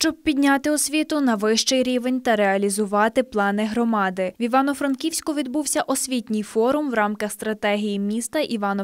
Щоб підняти освіту на вищий рівень та реалізувати плани громади. В Івано-Франківську відбувся освітній форум в рамках стратегії міста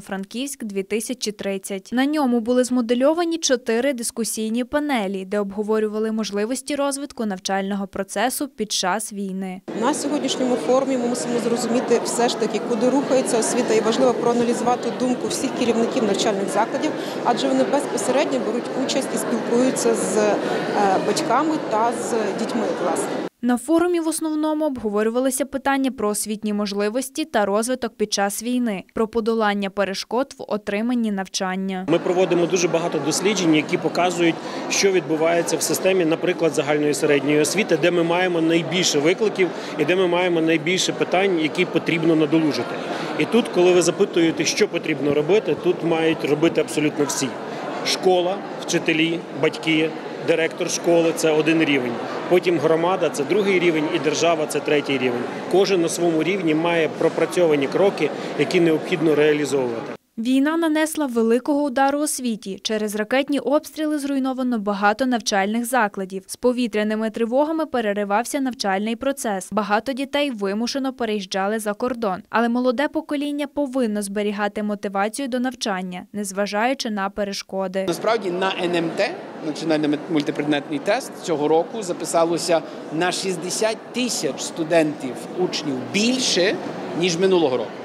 «Івано-Франківськ-2030». На ньому були змодельовані 4 дискусійні панелі, де обговорювали можливості розвитку навчального процесу під час війни. На сьогоднішньому форумі ми мусимо зрозуміти все ж таки, куди рухається освіта, і важливо проаналізувати думку всіх керівників навчальних закладів, адже вони безпосередньо беруть участь і спілкуються з батьками та з дітьми, власне. На форумі в основному обговорювалися питання про освітні можливості та розвиток під час війни, про подолання перешкод в отриманні навчання. Ми проводимо дуже багато досліджень, які показують, що відбувається в системі, наприклад, загальної середньої освіти, де ми маємо найбільше викликів і де ми маємо найбільше питань, які потрібно надолужити. І тут, коли ви запитуєте, що потрібно робити, тут мають робити абсолютно всі. Школа, вчителі, батьки, директор школи – це один рівень. Потім громада – це другий рівень і держава – це третій рівень. Кожен на своєму рівні має пропрацьовані кроки, які необхідно реалізовувати. Війна нанесла великого удару освіті. Через ракетні обстріли зруйновано багато навчальних закладів. З повітряними тривогами переривався навчальний процес. Багато дітей вимушено переїжджали за кордон. Але молоде покоління повинно зберігати мотивацію до навчання, незважаючи на перешкоди. Насправді на НМТ, національний мультипредметний тест, цього року записалося на 60 тисяч студентів, учнів більше, ніж минулого року.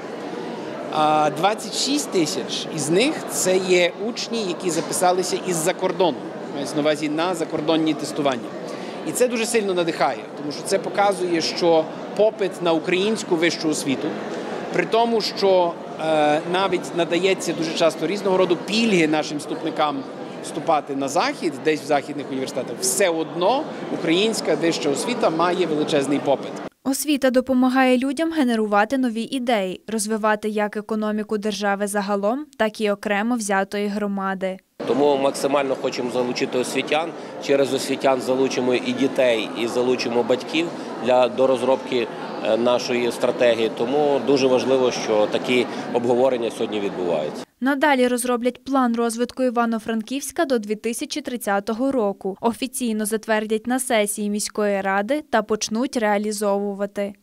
А 26 тисяч із них – це є учні, які записалися із-за кордону, мається на увазі на закордонні тестування. І це дуже сильно надихає, тому що це показує, що попит на українську вищу освіту, при тому, що навіть надається дуже часто різного роду пільги нашим вступникам вступати на Захід, десь в західних університетах, все одно українська вища освіта має величезний попит. Освіта допомагає людям генерувати нові ідеї, розвивати як економіку держави загалом, так і окремо взятої громади. Тому максимально хочемо залучити освітян. Через освітян залучимо і дітей, і залучимо батьків до розробки нашої стратегії. Тому дуже важливо, що такі обговорення сьогодні відбуваються. Надалі розроблять план розвитку Івано-Франківська до 2030 року. Офіційно затвердять на сесії міської ради та почнуть реалізовувати.